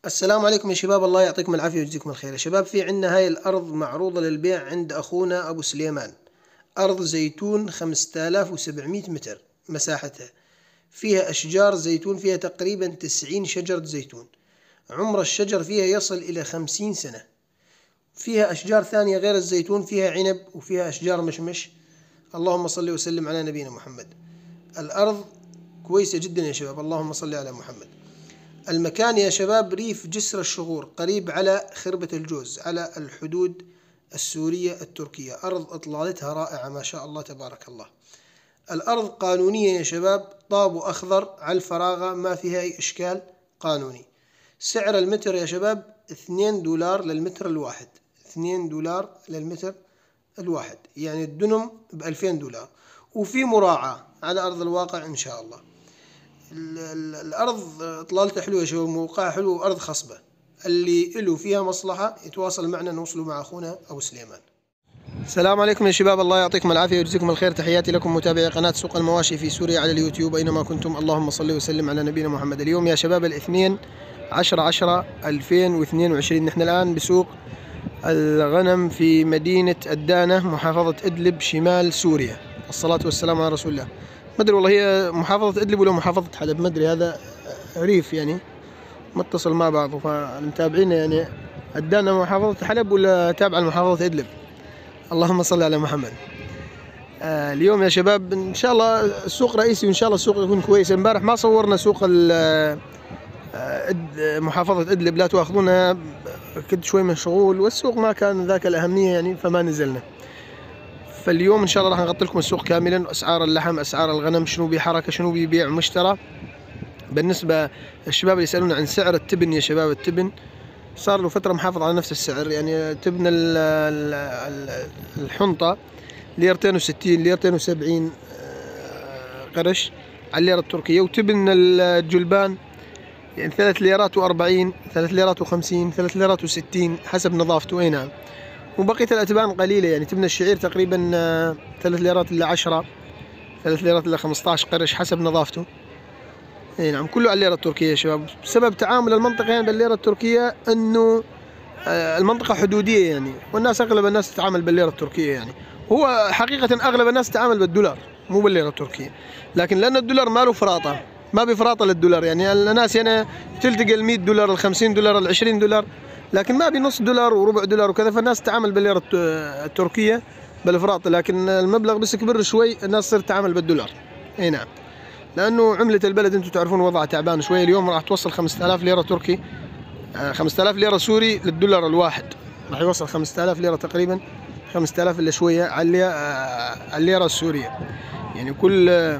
السلام عليكم يا شباب، الله يعطيكم العافية ويجزيكم الخير. يا شباب، في عندنا هاي الأرض معروضة للبيع عند أخونا أبو سليمان. أرض زيتون 5700 متر مساحتها، فيها أشجار زيتون، فيها تقريبا 90 شجرة زيتون، عمر الشجر فيها يصل إلى 50 سنة. فيها أشجار ثانية غير الزيتون، فيها عنب وفيها أشجار مشمش. اللهم صل وسلم على نبينا محمد. الأرض كويسة جدا يا شباب، اللهم صل على محمد. المكان يا شباب ريف جسر الشغور، قريب على خربة الجوز، على الحدود السورية التركية. أرض إطلالتها رائعة ما شاء الله تبارك الله. الأرض قانونية يا شباب، طاب وأخضر على الفراغة، ما فيها أي إشكال، قانوني. سعر المتر يا شباب 2 دولار للمتر الواحد، 2 دولار للمتر الواحد، يعني الدنم ب2000 دولار. وفي مراعاة على أرض الواقع إن شاء الله. الأرض إطلالتها حلوة يا شباب، موقعها حلو، وأرض خصبة. اللي له فيها مصلحة يتواصل معنا، نوصلوا مع أخونا أبو سليمان. السلام عليكم يا شباب، الله يعطيكم العافية ويجزيكم الخير. تحياتي لكم متابعي قناة سوق المواشي في سوريا على اليوتيوب أينما كنتم، اللهم صل وسلم على نبينا محمد. اليوم يا شباب الاثنين 10/10/2022، نحن الآن بسوق الغنم في مدينة الدانة، محافظة إدلب، شمال سوريا. الصلاة والسلام على رسول الله. ما ادري والله هي محافظة إدلب ولا محافظة حلب، ما ادري، هذا ريف يعني متصل مع بعضه، فالمتابعين يعني الدانة محافظة حلب ولا تابعة لمحافظة إدلب. اللهم صل على محمد. اليوم يا شباب إن شاء الله السوق رئيسي، وإن شاء الله السوق يكون كويس. امبارح ما صورنا سوق محافظة إدلب، لا تؤاخذونا، كنت شوي مشغول والسوق ما كان ذاك الأهمية يعني، فما نزلنا. فاليوم إن شاء الله راح نغطي لكم السوق كاملا، أسعار اللحم، أسعار الغنم، شنو بحركة، شنو بيبيع ومشترى. بالنسبة للشباب اللي يسألون عن سعر التبن يا شباب، التبن صار له فترة محافظ على نفس السعر، يعني تبن الحنطة ليرتين وستين، ليرتين وسبعين قرش على الليرة التركية. وتبن الجلبان يعني 3 ليرات و40، 3 ليرات و50، 3 ليرات و60 حسب نظافته. اي نعم. وبقية الأتبان قليلة، يعني تبن الشعير تقريبا 3 ليرات إلا 10، 3 ليرات إلا 15 قرش حسب نظافته. اي نعم، كله على الليرة التركية يا شباب. بسبب تعامل المنطقة يعني بالليرة التركية، انه المنطقة حدودية يعني، والناس اغلب الناس تتعامل بالليرة التركية يعني. هو حقيقة اغلب الناس تتعامل بالدولار مو بالليرة التركية، لكن لأن الدولار ما له فراطة، ما بفراطة للدولار، يعني الناس هنا تلتقى ال100 دولار، ال50 دولار، ال20 دولار، لكن ما بنص دولار وربع دولار وكذا، فالناس تتعامل بالليرة التركية بالفراطة. لكن المبلغ بس كبر شوي، الناس صارت تتعامل بالدولار. اي نعم، لأنه عملة البلد أنتم تعرفون وضعها تعبان شوي. اليوم راح توصل 5000 ليرة تركي، 5000 ليرة سوري للدولار الواحد، راح يوصل 5000 ليرة تقريبا، 5000 إلا شوية على الليرة السورية. يعني كل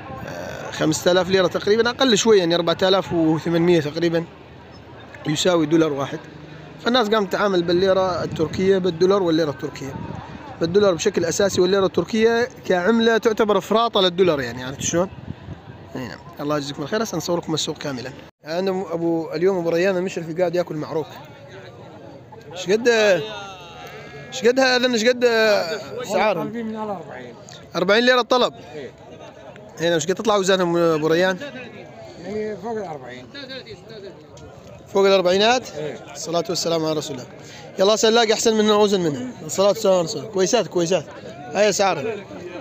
5000 ليرة تقريبا أقل شوية، يعني 4800 تقريبا يساوي دولار واحد. فالناس قامت تتعامل بالليرة التركية بالدولار، والليرة التركية بالدولار بشكل أساسي، والليرة التركية كعملة تعتبر فراطة للدولار، يعني عرفت شلون؟ نعم. الله يجزيكم الخير. هسه نصور لكم السوق كاملا. انا اليوم ابو ريان المشرفي قاعد ياكل معروك. ايش قد هذا؟ ايش قد اسعارهم؟ طالبين من 40 ليره الطلب. هنا ايش قد تطلع وزنهم ابو ريان؟ يعني فوق ال40، فوق الاربعينات. الصلاة والسلام على رسول الله. يلا سلاقي احسن منها وزن منها. الصلاة والسلام على رسول الله. كويسات. هاي اسعارها.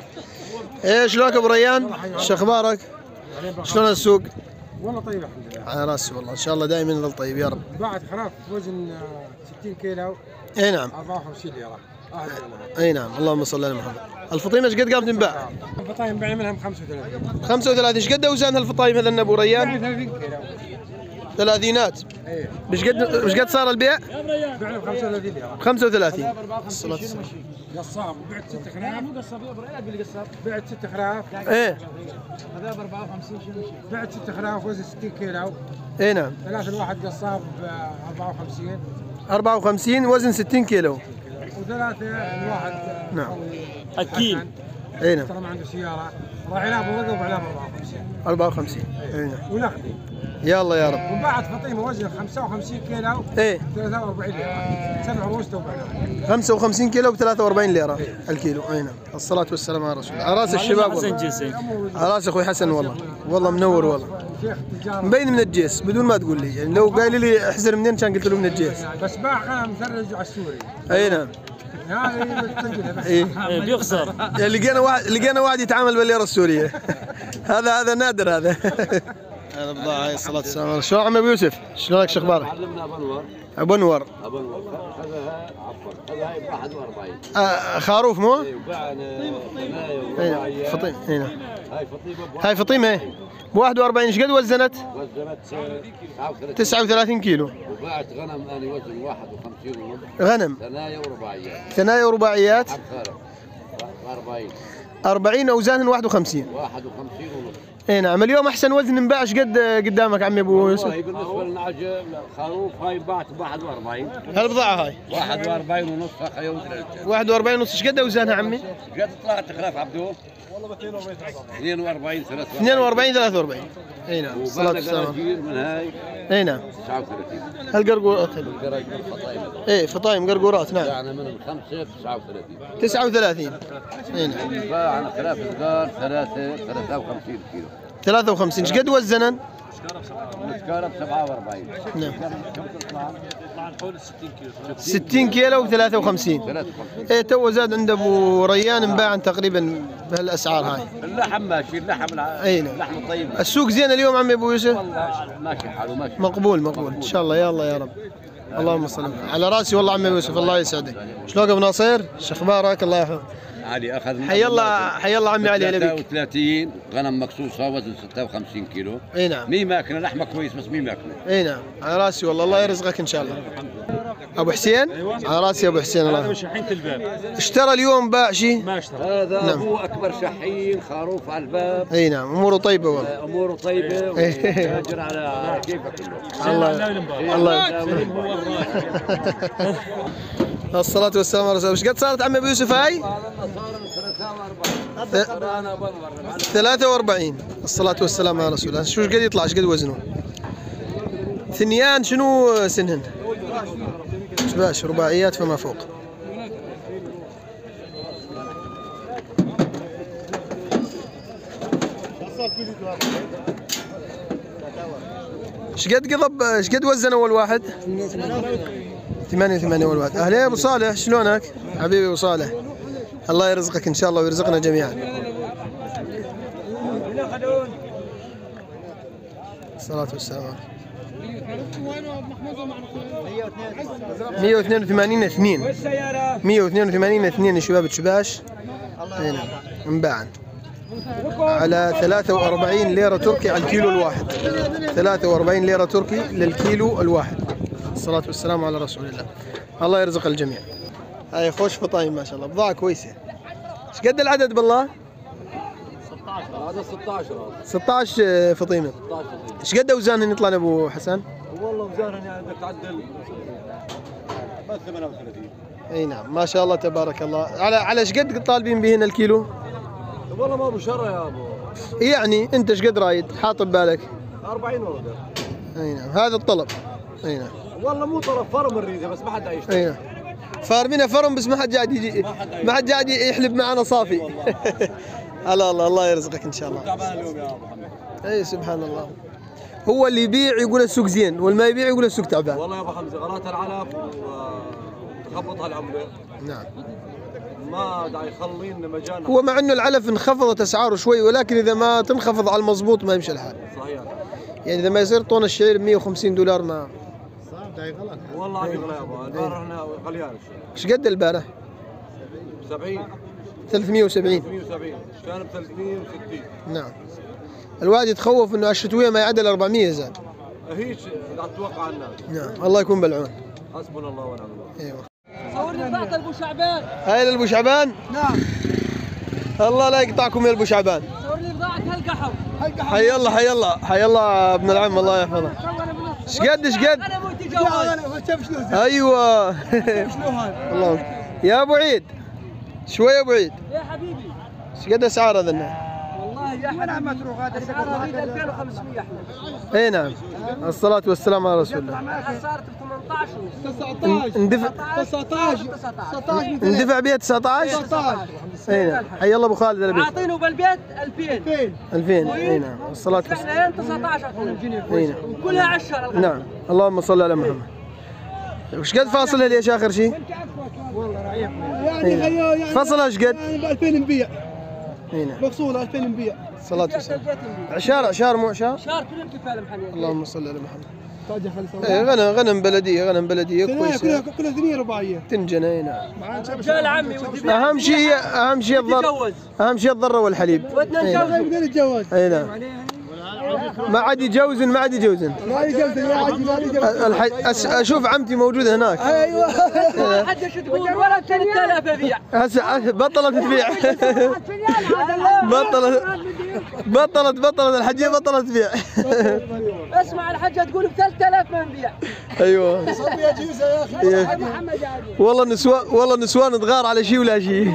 ايش لك ابو ريان؟ ايش اخبارك؟ شلون السوق؟ والله طيب الحمد لله. على راسي والله، ان شاء الله دائما يظل طيب يا رب. بعد خراف وزن 60 كيلو. اي نعم. 54 ليره. اي نعم، اللهم صل على محمد. الفطيمه ايش قد قامت تنباع؟ الفطايم بعنا منهم 35. 35. ايش قد اوزانها الفطايم هذا ابو ريان؟ 30 كيلو. ثلاثينات. ايه. ايش قد صار البيع؟ بعنا 35 ليره. 35. الصلاة والسلام. قصاب بعت 6 خراف. مو قصاب يا ابو ريان، اللي قصاب. بعت 6 خراف. ايه. هذا ب 54 شنو شيء. بعت 6 خراف وزن 60 كيلو. اي نعم. 3 الواحد قصاب 54. 54 وزن 60 كيلو. وثلاثة الواحد. نعم. أكيد. اي نعم. ترى ما عنده سيارة، راح يلعب ورقة وبعلاب 54. 54. اي نعم. ونقدي. يلا يا رب. وبعد فطيمة وزن 55 كيلو. ايه. 43 ليرة. 7 عروس توبعنا. 55 كيلو ب 43 ليرة الكيلو. اي نعم. الصلاة والسلام على رسول الله. على راس الشباب والله. على راس اخوي حسن والله منور والله. شيخ التجاره مبين من الجيس بدون ما تقول لي، يعني لو قايل لي احزر منين كان قلت له من الجيس. بس باع غنم مثلج على السوري. اي نعم. هذه بتسجلها بس. اي بيخسر. يعني لقينا واحد يتعامل بالليره السوريه. هذا نادر هذا. هذا بضاعة. هاي الصلاة والسلام. شلون عم ابو يوسف؟ شلونك شو اخبارك؟ علمنا ابو انور. ابو انور. خذها عفوا خذها ب 41. خروف مو؟ اي وباعنا ثنايا فطيم. اي نعم. هاي فطيمه هاي فطيمه ب 41. ايش قد وزنت؟ وزنت 39 كيلو. وباعت غنم انا وزن 51 ونص. غنم. ثنايا ورباعيات. ثنايا ورباعيات. 40. 40 اوزانهن 51. 51 ونص. اي نعم. اليوم احسن وزن انباع ايش قد قدامك عمي ابو يوسف؟ والله بالنسبه للنعجه الخروف هاي باعت ب 41. هالبضاعة هاي 41 ونص اخر يوم 3. 41 ونص. ايش قد اوزانها عمي؟ قد طلعت خلاف عبدو؟ والله 42 43. 42 43. اي نعم. الصلاة وباعنا والسلام. قراجيل من هاي اي نعم. 39. هالقرقورات. القراجيل الفطايم. ايه فطايم قرقورات. نعم. باعنا منهم 5 ب 39. 39. اي نعم. باعنا خلاف الدار 53 كيلو. 53. ايش قد وزنن؟ مسكارة ب 47. نعم. كم تطلع؟ 60 كيلو و 53. 53. ايه تو زاد عند ابو ريان انباع تقريبا بهالاسعار هاي. اللحم ماشي، اللحم اي نعم. اللحم الطيب السوق زين اليوم عمي ابو يوسف؟ والله ماشي حاله ماشي. مقبول ان شاء الله. يا الله يا رب. اللهم صل على راسي والله عمي ابو يوسف. الله يسعدك. شلونك ابو ناصر؟ شو اخبارك؟ الله يحفظك. علي اخذ حي الله عمي علي. هلا بك. 33 غنم مقصوصه وزن 56 كيلو. اي نعم. مي ماكله لحمه كويس بس مي ماكله. اي نعم. على راسي والله. الله يرزقك ان شاء الله. ابو حسين؟ على راسي ابو حسين. الله. شحين الباب. اشترى اليوم باع شيء؟ ما اشترى. هذا نعم. هو اكبر شحين خروف على الباب. اي نعم. اموره طيبه والله. اموره طيبه وتاجر على كيفه كله. الله الصلاة والسلام على رسول الله. ايش قد صارت عمي ابو يوسف هاي؟ 43. الصلاة والسلام على رسول الله. شو قد يطلع؟ ايش قد وزنه؟ ثنيان شنو سنهن؟ شباش رباعيات فما فوق. ايش قد قضب؟ ايش قد وزن اول واحد؟ 88 اول واحد. اهلا يا ابو صالح. شلونك؟ حبيبي ابو صالح. الله يرزقك ان شاء الله ويرزقنا جميعا. الصلاة والسلام. 182 اثنين. 182 اثنين يا شباب الشباش. هنا انباعا على 43 ليرة تركي على الكيلو الواحد. 43 ليرة تركي للكيلو الواحد. الصلاة والسلام على رسول الله. الله يرزق الجميع. هاي خوش فطايم ما شاء الله. بضاعة كويسة. ايش قد العدد بالله؟ 16. هذا 16. 16 فطيمة. ايش قد اوزانهن يطلعن ابو حسن؟ والله اوزانهن يعني بدك تعدل بس 38. اي نعم. ما شاء الله تبارك الله. على ايش قد طالبين بهن الكيلو؟ والله ما ابو شره يا ابو. يعني انت ايش قد رايد حاط ببالك؟ 40 ورقه. اي نعم. هذا الطلب. اي نعم. والله مو طرف فرم الريزه بس ما حد يشتري. اي نعم. فارمينها فرم بس ما حد قاعد يجي، ما حد قاعد يحلب معنا صافي. على الله يرزقك ان شاء الله. تعبان اليوم يا ابو محمد. اي سبحان الله. هو اللي يبيع يقول السوق زين والما يبيع يقول السوق تعبان. والله يا ابو حمزه غلات العلف وتخبطها العمله. نعم. ما دا يخلين مجال. هو مع انه العلف انخفضت اسعاره شوي ولكن اذا ما تنخفض على المضبوط ما يمشي الحال. صحيح. يعني اذا ما يصير طن الشعير ب 150 دولار ما والله هذه غلا يا ابو. البارح احنا غليان. ايش قد البارح؟ 70. 370. 370 كان ب 30 60. نعم. الواحد يتخوف انه الشتويه ما يعدل 400 زاد. هيك قاعد تتوقع الناس. نعم. الله يكون بالعون. حسبنا الله ونعم الوكيل. ايوه. صورني بضاعة ابو شعبان. هاي لابو شعبان؟ نعم. الله لا يقطعكم يا ابو شعبان. صورني بضاعة هالقحو. حي الله حي الله حي الله ابن العم. الله يحفظه. ايش قد ايش قد؟ ايوه. الله. يا ابو عيد شوي يا ابو عيد. يا حبيبي. ايش قد اسعار هذا؟ والله والله يا احد ما تروح هذا اسعارها 2500 احنا. اي نعم. الصلاة والسلام على رسول الله. صارت ب 18 اندفع 19 اندفع بها 19. اي نعم. حي الله ابو خالد البيت. عاطينه بالبيت 2000. 2000. اي نعم. الصلاة والسلام. احنا 19 اي نعم. كلها 10. نعم. اللهم صل على محمد. وش قد فاصلها ليش اخر شيء؟ يعني فصلها ايش قد؟ ب 2000 نبيع. اي نعم. مقصوله 2000 نبيع. صلاة والسلام. عشار مو عشار؟ شهر كلهم كفاله محليه. اللهم صل على محمد. طاجة خلص. ايه غنم بلديه كويسه. كلها ثنيه رباعيه. تنجن. اي نعم. رجال عمي ودي اهم شيء الضر. اهم شيء الضره والحليب. ودنا نتجوز. نتجوز. اي نعم. ما عاد يجوزن. ما يجوز اشوف عمتي موجوده هناك. ايوه. حد شو تقول ولا 3000 ابيع. هسه بطلت تبيع. بطلت الحجيه بطلت تبيع. اسمع الحجه تقول ب 3000 ما نبيع. ايوه. صبيه جيزه يا اخي. والله نسوان تغار على شيء ولا شيء.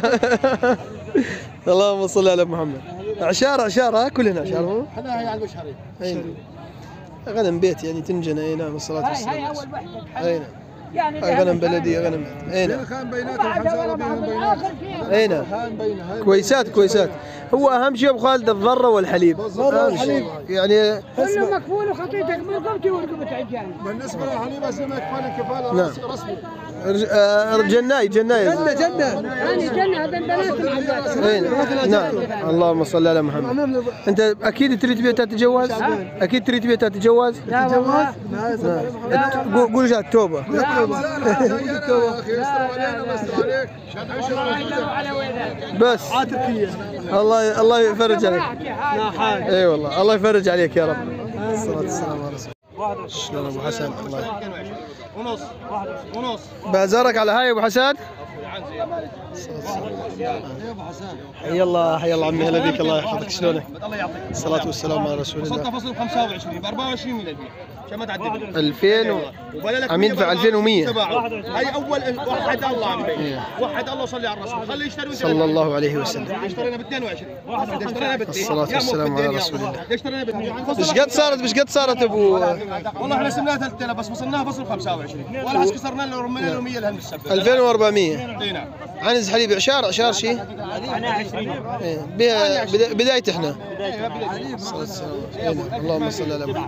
اللهم صل على محمد. عشار كلنا عشار مو؟ احنا يعني مشهرين. غنم بيت يعني تنجن. اي نعم. الصلاة والسلام. هاي اول وحده. اي نعم. يعني غنم بلدي غنم. اي نعم. خان بيناتهم حمزه بيناتهم. اي نعم. كويسات. هو اهم شيء ابو خالد الضره والحليب. يعني كله مكفول وخطيتك من رقبتي ورقبه عجال. بالنسبه للحليب هسه ما يكفى كفاله نعم. رسمي. جناي جنه. يعني جنه هذا البنات. نعم. اللهم صل على محمد. انت اكيد تريد بيتها تتجوز؟ اكيد تريد بيتها تتجوز؟ قول جات توبه. بس الله يفرج عليك. اي والله الله يفرج عليك يا رب. الصلاة والسلام على رسول الله. شلون ابو حسن؟ الله ونص بازارك على هاي ابو حسن. حي الله عمي هلا بيك. الله يحفظك. شلونك؟ الله يعطيك الصلاة والسلام على رسول الله. وصلت فصل 25 ب 24 من البيع عشان ما تعدي 2000 عم يدفع 2100. هاي اول وحد الله عم يبين. وحد الله صلي على الرسول. خليه يشتري صلى الله عليه وسلم. اشترينا ب 22. اشترينا ب 2. الصلاة والسلام على رسول الله. اشترينا ب 2. ايش قد صارت ابو؟ والله احنا سمناها 3000 بس وصلناها فصل 25 ولا حس كسرنا له رمينا له 100 لهم بالسبب 2400. اي نعم. عنز حليب عشار شيء. انا 20. بداية احنا. اللهم صل على محمد.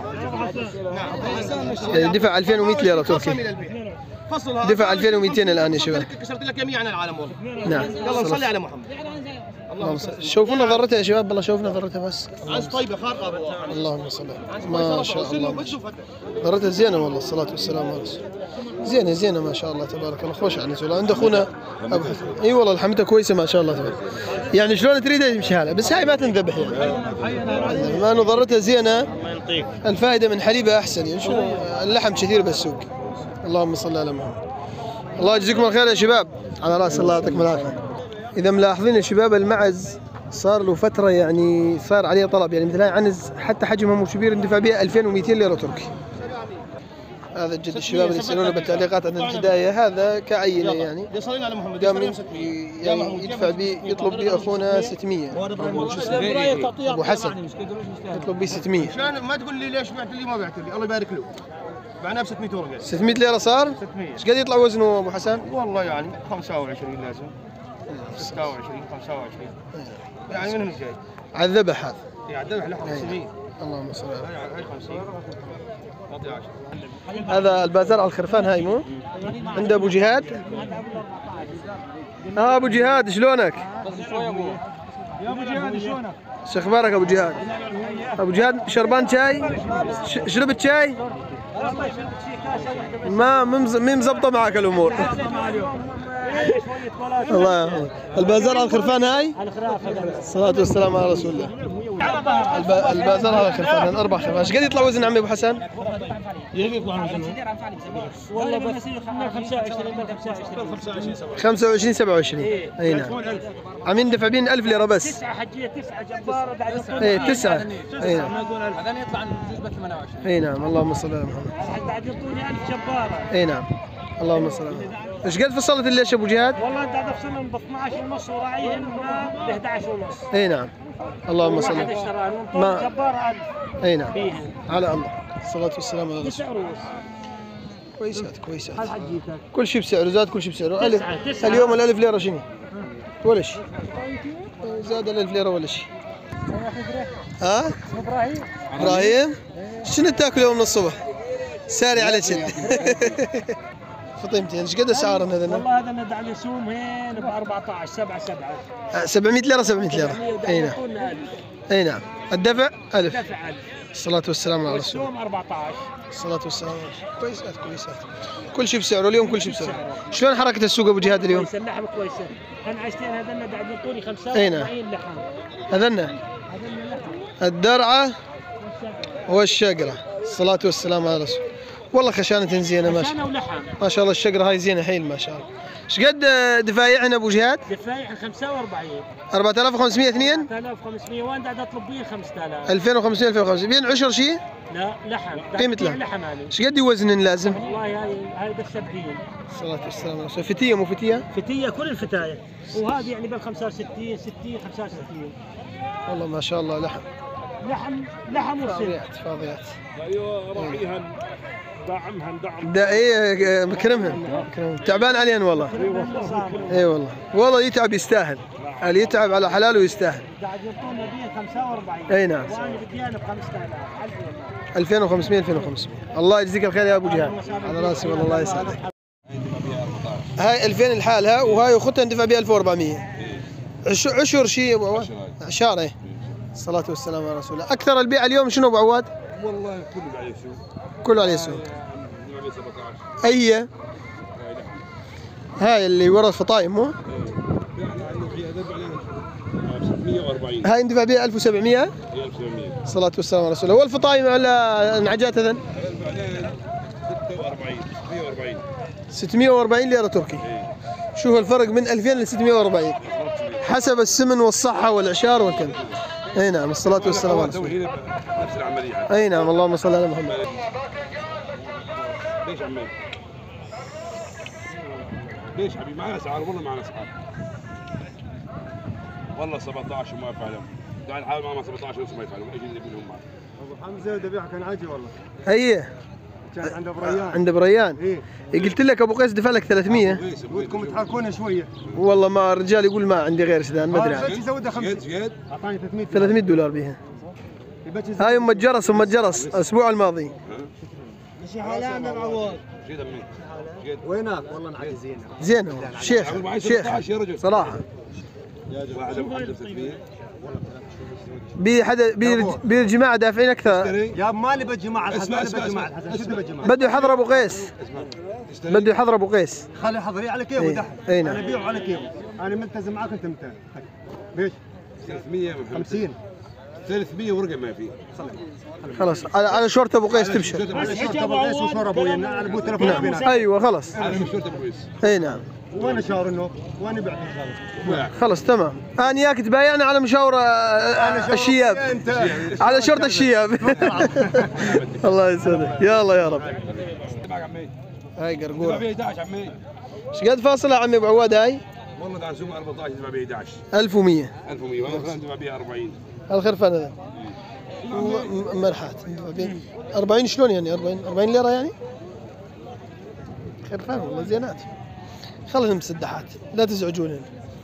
دفع 2100 ليرة تركي. دفع 2200 الان يا شباب. كسرت لك يمين عن العالم والله. نعم. يلا صلي على محمد. اللهم صل. شوفوا نظرتها يا شباب. بالله شوفوا نظرتها بس. عنز طيبه خارقه بالله. اللهم صل. ما شاء الله. نظرتها زينه والله. الصلاة والسلام على رسول الله. زينه ما شاء الله تبارك الله. خوش عنز والله. عند اخونا ابو حسن. اي والله لحمتها كويسه ما شاء الله تبارك. يعني شلون تريدها يمشي حالها بس هاي ما تنذبح يعني. ما نظرتها زينه. الفائده من حليبها احسن يعني. شنو اللحم كثير بالسوق. اللهم صل على محمد. الله يجزيكم الخير يا شباب. على راس الله يعطيكم العافيه. اذا ملاحظين يا شباب المعز صار له فتره يعني صار عليه طلب يعني مثل هاي عنز حتى حجمها مو كبير ندفع بها 2200 ليره تركي. هذا جد الشباب اللي يسالونا بالتعليقات عن البدايه هذا كعينه يعني صلينا على محمد. قام يعني يدفع به يطلب به اخونا 600. ابو حسن يطلب به 600. عشان ما تقول لي ليش بعت لي ما بعت لي الله يبارك له. بعناه ب 600 ورقه. 600 ليره صار؟ 600. ايش قد يطلع وزنه ابو حسن؟ والله يعني 25 لازم 26 25 يعني من هنا جاي على الذبح هذا. يعني ذبح لحم 500. اللهم صل على هاي 50 اعطي 10. هذا البازار على الخرفان هاي مو؟ عند ابو جهاد. ابو جهاد شلونك؟ يا ابو جهاد شلونك؟ شو اخبارك ابو جهاد؟ ابو جهاد شربان شاي؟ شربت شاي؟ ما مزبطه معك الامور. الله يحفظك. البازار على الخرفان هاي؟ الصلاة والسلام على رسول الله. البازار على الخرفان 4 خرفان. ايش قد يطلع وزن عمي ابو حسن؟ والله بس 25 27. اي نعم. عم يندفع بين 1000 ليره بس. 9 حجيه 9 جباره بعد. اي 9. اي نعم. هذا يطلع نسبه 28. اي نعم. اللهم صل على محمد. بعد يعطوني 1000 جباره. اي نعم. اللهم صل على محمد. ايش قد فصلت الليش ابو جهاد؟ والله انت هدف سنهم ب 12 ونص وراعيهم ب 11 ونص. اي نعم. اللهم صل واحد على اشترى ما- جبار 1000 اي نعم فيها على الله. الصلاة والسلام على رسول تسع رؤوس. كويسات كويسات. هل حجيتك؟ كل شيء بسعره، زاد كل شيء بسعره. تسعة. اليوم الألف ليرة شنو؟ ولا شيء. زاد الألف ليرة ولا شيء. ها؟ ابراهيم إبراهيم شنو تاكل يوم من الصبح؟ ساري على شد. فطيمتين ايش قد اسعارهم هذول؟ والله هذا ندع اليسوم هين ب 14 7 700 ليرة 700 ليرة. اي نعم. اي نعم. الدفع 1000. دفع 1000 الصلاة والسلام على رسول الله. والسوم 14. الصلاة والسلام على رسول الله. كويسات كويسات. كل شيء بسعره اليوم، كل شيء بسعره. شلون حركة السوق ابو جهاد اليوم؟ كويسه اللحم كويسه. انا عشتين هذول قاعد يعطوني أي 45 نعم. لحم. هذنا هذول لحم الدرعة والشقرة. الصلاة والسلام على رسول الله. والله خشانة زينة ما شاء الله. عشانه ولحم. ما شاء الله الشقرة هاي زينة حيل ما شاء الله. ايش قد دفايعنا ابو جهاد؟ دفايع 45 4500 اثنين 3500 وانا قاعد اطلب بيه 5000. 2500 2500 بين عشر شيء؟ لا لحم. قيمة لحم. لحم هذه. ايش قد وزن لازم؟ والله هاي بس 70. الصلاة والسلام على رسول الله. فتية مو فتية؟ فتيه كل الفتاية وهذه يعني بال 65 60 65. والله ما شاء الله لحم لحم وسن. فاضيات فاضيات. ايوه راعيها دعمها ندعم. دا ايه مكرمهن تعبان عليهن والله. اي والله والله يتعب يستاهل. اللي يتعب على حلاله يستاهل. قاعد يعطونا بيه 45. اي نعم. وانا بديها ب 5000. 2500 2500. الله يجزيك الخير يا ابو جهاد. على راسي والله الله يسعدك. هاي 2000 لحالها وهاي اختها ندفع بها 1400. عشر شيء ابو عواد؟ عشار ايه. الصلاة والسلام على رسول الله. اكثر البيع اليوم شنو ابو عواد؟ والله كله على يسوق. كله على يسوق. اي هاي اللي ورا الفطايم مو؟ 140 هاي ندفع بها 1700. 1700 الصلاة والسلام على رسول الله. والفطايم على النعجات هذن 46 140 640 ليرة تركي. شوف الفرق من 2000 ل 640 حسب السمن والصحة والإعشار والكذا. اي نعم. الصلاة والسلام على رسول الله. نفس العملية. اي نعم. اللهم صل على محمد. ليش عمي؟ ليش حبيبي؟ معنا اسعار والله معنا اسعار. والله 17 وما يفعلون. قاعد نحاول معهم 17 ونص ما يفعلون، ايش اللي بينهم معنا؟ ابو حمزه ذبيحه كان عاجي والله. ايه كان عند ابو ريان. عند بريان. ايه قلت لك ابو قيس دفع لك 300. ودكم تحركونا شويه. والله ما الرجال يقول ما عندي غير سدان ما ادري هذا عنه. بس يزودها 50. زيد اعطاني 300 300 دولار بيها. هاي ام الجرس ام الجرس الاسبوع الماضي. مشي حالنا معوض. زيد عمي. وينك؟ والله نعدي زينه. زين شيخ شيخ يا رجل صراحة. واحد ابو 300 بالجماعة دافعين اكثر. يا مالي بجماعه اسمع، مالي اسمع، بجماعه اسمع. الحسن شو بجماعه؟ بده يحضر ابو قيس. بده يحضر ابو قيس. خلي حضري على كيفه إيه. دحين. إيه نعم. انا بيعه على كيفه. انا ملتزم معك انت ملتزم. ليش؟ 300 50 300 ورقه ما في. خلاص على شورت ابو قيس تبشر. على شرط ابو قيس وشور ابوي على ابو تليفون نعم. بينات. ايوه خلاص. انا مش شرطه كويس. اي نعم. وانا شاور انه وانا بعت ان شاء الله. خلاص تمام. انا وياك تبايعنا على مشاور الشياب. انت على شورت الشياب. الله يسعدك. يا الله يا رب. تبعك عمي. هاي تبع قرقوره. ب 11 عمي. ايش قد فاصله يا عمي ابو عواد هاي؟ والله تعال سوق 14 تبع ب 11 1100. 1100 وانا تبع ب 40. الخرفان هذا مرحات 40 شلون يعني 40 ليره يعني؟ خرفان والله زينات. خلهم مسدحات لا تزعجونهم.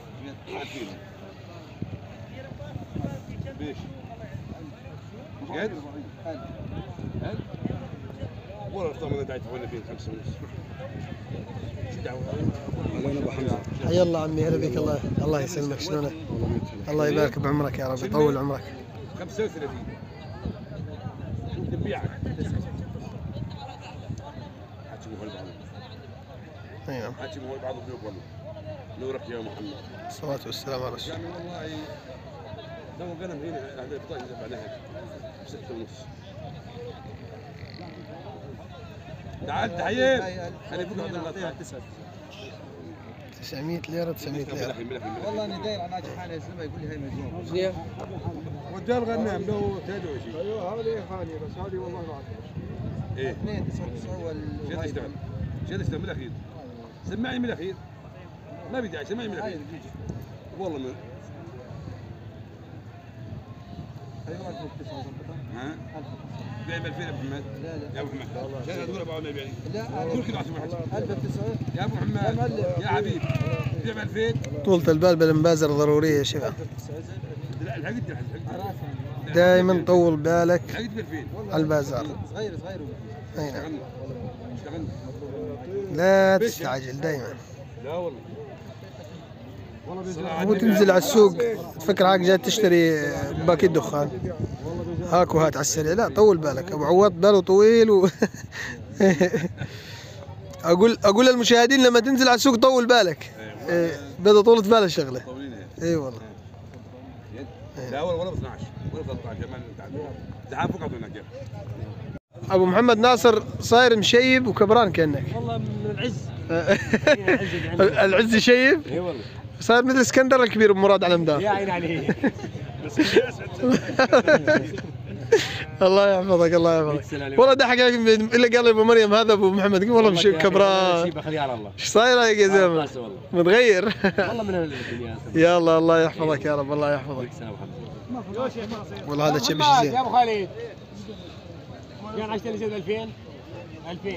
ليش؟ قد؟ والله الفطار ما دعيت ولا فيه 5 ونص. شو دعوه؟ انا ابو حمزه. حي الله عمي هلا بك. الله يسلمك. شلونك؟ الله يبارك بعمرك يا رب يطول عمرك. 35 تبيعك. حكي مو بعض. اي نعم. حكي مو بعض بيوك والله. نورك يا محمد. الصلاة والسلام على رسول الله. يعني والله لو قلم هنا هذا الفطار دفعناها 6 ونص. تعال تحييب. انا بكره عند الغطاء 900 ليرة 900 ليرة. والله انا داير على ناجح حالي اسلمه يقول لي هي مجنون. رجال غنام له 23. ايوه هذه خالي بس هذه والله ما ايه 2 9 شد اشتغل شد اشتغل من الاخير. سمعني من الاخير. ما بدي سمعني من الاخير. والله ما ها؟ بيع ب 2000 يا ابو محمد. يا ابو محمد. لا تقول ابو عمر يعني. لا قول كده عشان واحد. 1900 يا ابو محمد يا حبيبي بيع ب 2000. طولة البال بالمبازر ضرورية يا شباب. لا الحقت دائما طول بالك الحقت ب 2000 على البازار. صغير اي نعم. اشتغلنا. لا تستعجل دائما. لا والله. مو تنزل على السوق تفكر حالك جاي تشتري باكيت دخان هاك وهات على السريع. لا طول بالك. ابو عوض باله طويل اقول للمشاهدين لما تنزل على السوق طول بالك. بدأ طولة بال الشغله. اي والله. لا ولا ب 12 ولا ب 13 دحين فوق هناك. ابو محمد ناصر صاير مشيب وكبران كانك. والله من العز. العز شيب. اي والله. صار مثل اسكندر الكبير ابو مراد على مدار. يا عين عليه. الله يحفظك الله يحفظك. والله ضحك الا قال ابو مريم هذا ابو محمد والله مش كبران. ايش صاير يا زلمه؟ متغير. والله من الدنيا. يا الله الله يحفظك يا رب الله يحفظك. والله هذا شبش زين. يا ابو خالد. كان عشان يزيد 2000 2000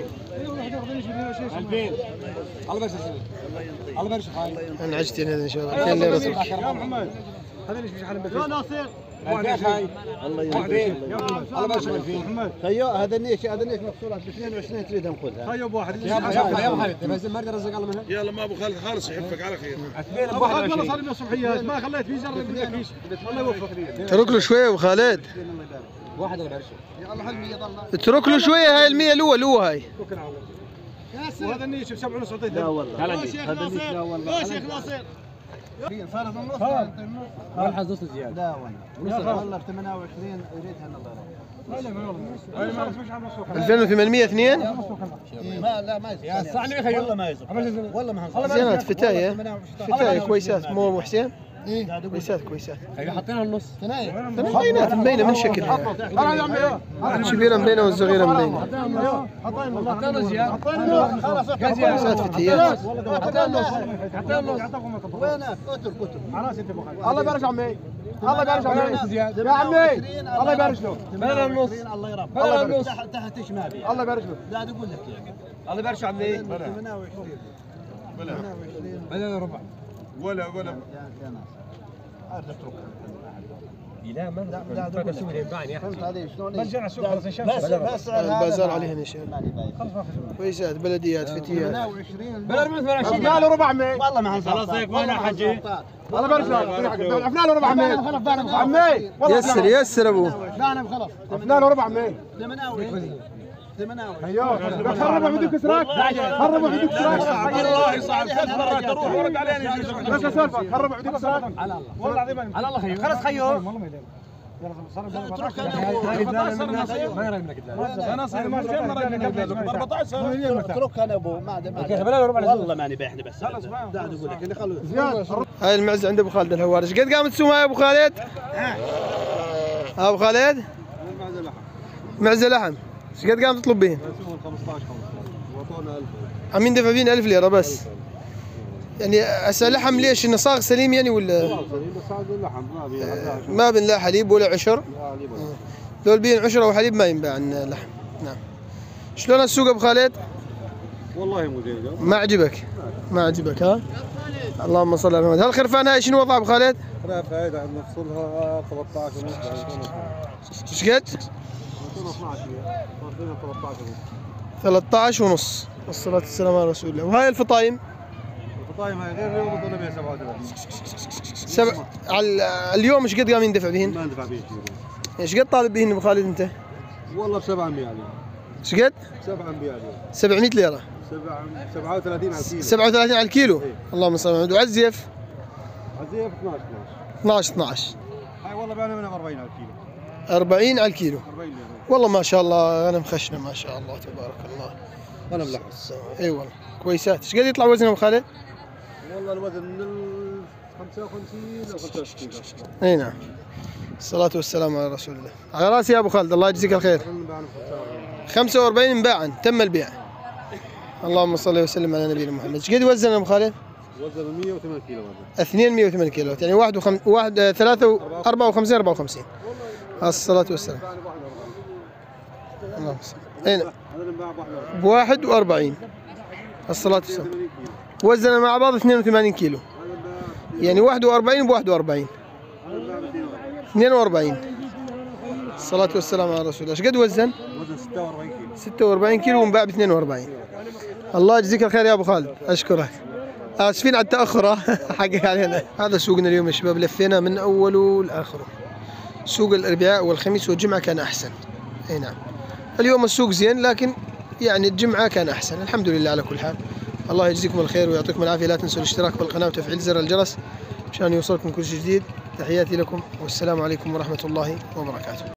الله يبارك الله يبارك خالد. انا عشت هنا ان شاء الله 2 ليره تركي. يا محمد هذا ليش حل بك يا ناصر 2000 الله يبارك الله يبارك محمد خيو هذا النيش مفصولات ب 22 تريد ناخذها. خيو بواحد يا خالد بس ما اقدر ارزق الله منها. يلا ما ابو خالد خالص يحبك على خير. ابو خالد والله صار لنا صبحيات ما خليت في جرب منك ايش الله يوفقك. اترك له شويه ابو خالد. واحد ولا برشا يا الله هالمية ضل. اترك له شويه هاي ال100 لو هاي. وهذا النيش ب 7 ونص اعطيته. لا والله. هذا النيش لا والله. يا شيخ ناصر صار النص. ما الحظ نص زياده. لا والله. والله ب 28 يريدها النظاره. لا لا والله 2800 اثنين. لا ما يصير. يا صاحبي خيو والله ما يصير. والله ما هنصير. زينات فتايه فتايه كويسات مو ابو حسين. كويسات كويسات. خيو حطينا النص مبينات مبينه من شكلها. الكبيره مبينه والصغيره مبينه. حطينا زياده كويسات فتيات. وينك؟ اترك الله يبارك عمي الله يبارك عمي يا عمي الله يبارك له بلا النص الله يرحمه. بلا النص تحت ايش ما بي. الله يبارك له لا اقول لك يا الله يبارك عمي 28 بلا ربع ولا يا ناصر. هذا اتركها. لا ما لا بس هو ينفعني يا فهمت علي شلون؟ رجع السوق خلاص ان شاء الله بس هذا البازار عليه هنا شيء. كويسات بلديات فتيات. 28 بلا 28 لا له ربع عمي والله ما هنصير. خلاص هيك وين يا حجي الله يبارك لك عفنا له ربع عمي عمي يسر يسر ابو. لا انا خلص عفنا له ربع عمي 28 ايوه خربوا بدك اسراك خربوا بدك اسراك الله يصعب 3 مرات اروح ورد علينا بس سالفه خربوا بدك اسراك على الله والله العظيم على الله خيو خلص خيو والله ما يدري اترك انا ابو ما والله ماني بايحني بس قاعد اقول لك اللي خلوه. هاي المعزه عند ابو خالد الهواري. ايش قد قامت تسومها يا ابو خالد؟ ابو خالد؟ معزه لحم. ايش قد قام تطلب بهن؟ 15 وعطونا 1000. عم يندفع فينا 1000 ليره بس. يعني هسه لحم ليش؟ انه صاغ سليم يعني ولا؟ ما بين لا حليب ولا عشر. لو بين عشر او حليب ما ينباع اللحم. نعم. شلون السوق ابو خالد؟ والله مو زين. ما عجبك؟ ما عجبك ها؟ اللهم صل على محمد. هالخرفان هاي شنو وضعها ابو خالد؟ خرافه هاي قاعد نفصلها 13 ونص. ايش قد؟ 13 ونص. والصلاة والسلام على رسول الله. وهاي الفطايم؟ الفطايم هاي غير اليوم بظل 137. على اليوم ايش قد قام يندفع بهن؟ ما ندفع به كثير. ايش قد طالب بهن ابو خالد انت؟ والله ب 700 عليه. ايش قد؟ 700 عليه. 700 ليرة. 37 على الكيلو. 37 على الكيلو؟ إيه؟ اللهم صل على محمد. وعزيف؟ عزيف 12. هاي والله بعنا منها 40 على الكيلو. 40 على الكيلو. 40 ليرة. والله ما شاء الله غنم خشنه ما شاء الله تبارك الله. غنم لحم. اي والله كويسات. ايش قد يطلع وزنها ابو خالد؟ والله الوزن من ال 55 ل 65. اي نعم. الصلاة والسلام على رسول الله. على راسي يا ابو خالد الله يجزيك الخير. 45 انباعا تم البيع. اللهم صل وسلم على نبينا محمد. ايش قد وزن ابو خالد؟ وزن 108 كيلو. 2 108 كيلو يعني 54 54. الصلاة والسلام. اللهم صل. أين؟ ب 41. الصلاة والسلام. وزن مع بعض 82 كيلو. يعني 41 ب 41. 42. الصلاة والسلام على رسول الله. ايش قد وزن؟ وزن 46 كيلو. 46 كيلو وانباع ب 42. الله يجزيك الخير يا ابو خالد، اشكرك. اسفين على التاخر حقك علينا. هذا سوقنا اليوم يا شباب، لفينا من اوله لاخره. سوق الاربعاء والخميس والجمعه كان احسن. اي نعم. اليوم السوق زين لكن يعني الجمعه كان احسن، الحمد لله على كل حال. الله يجزيكم الخير ويعطيكم العافيه، لا تنسوا الاشتراك بالقناه وتفعيل زر الجرس مشان يوصلكم كل شيء جديد. تحياتي لكم والسلام عليكم ورحمه الله وبركاته.